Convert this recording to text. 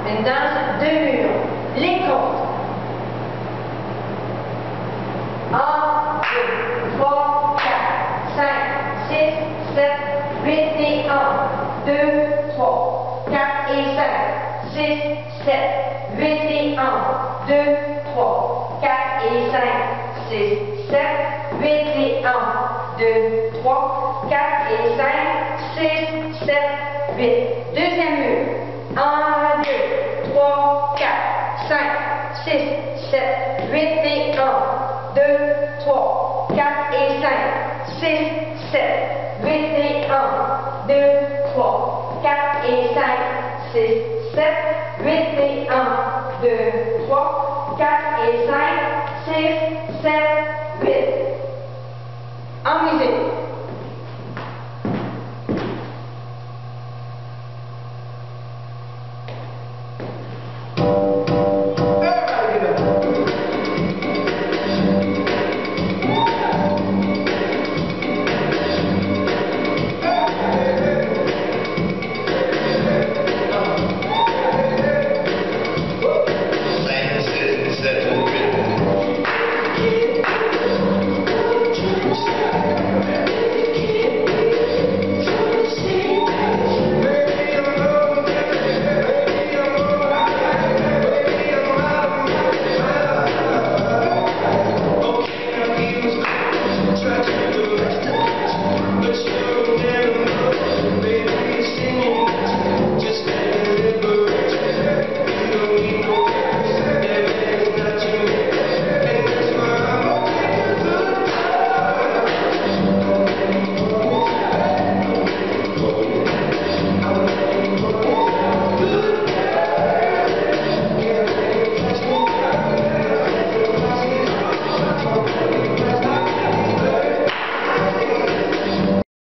Maintenant, deux murs. Les comptes. 1, 2, 3, 4, 5, 6, 7, 8 et 1, 2, 3, 4 et 5, 6, 7, 8 et 1, 2, 3, 4 et 5, 6, 7, 8 et 1, 2, 3, 4 et 5, 6, 7, 8. Deuxième mur. 1, 2, 3, 4, 5, 6, 7, 8 et 1, 2, 3, 4 et 5, 6, 7, 8 et 1, 2, 3, 4 et 5, 6, 7, 8 et 1, 2, 3, 4 et 5, 6, 7, 8. En musique.